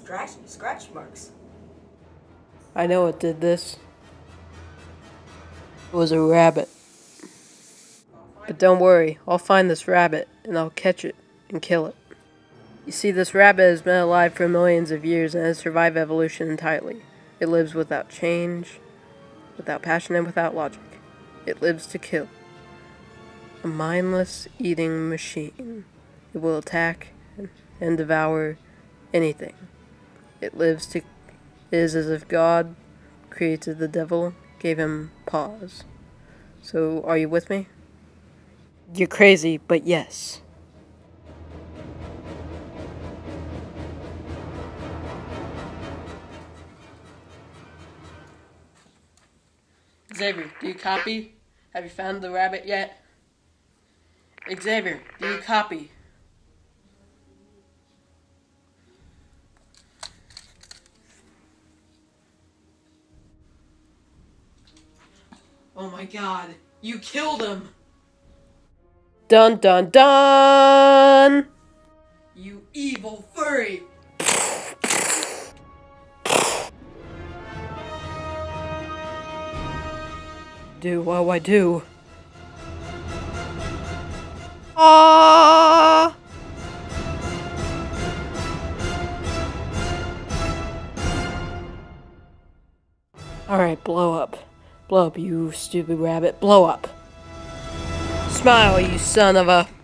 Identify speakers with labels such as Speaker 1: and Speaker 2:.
Speaker 1: scratch marks.
Speaker 2: I know what did this. It was a rabbit. But don't worry, I'll find this rabbit, and I'll catch it and kill it. You see, this rabbit has been alive for millions of years and has survived evolution entirely. It lives without change, without passion, and without logic. It lives to kill. A mindless eating machine. It will attack and devour anything. It is as if God created the devil, gave him paws. So, are you with me? You're crazy, but yes. Xavier, do you copy? Have you found the rabbit yet? Xavier, do you copy? Oh my god, you killed him! Dun dun dun! You evil furry! Do what I do. Ah! Alright, blow up. Blow up, you stupid rabbit. Blow up. Smile, you son of a...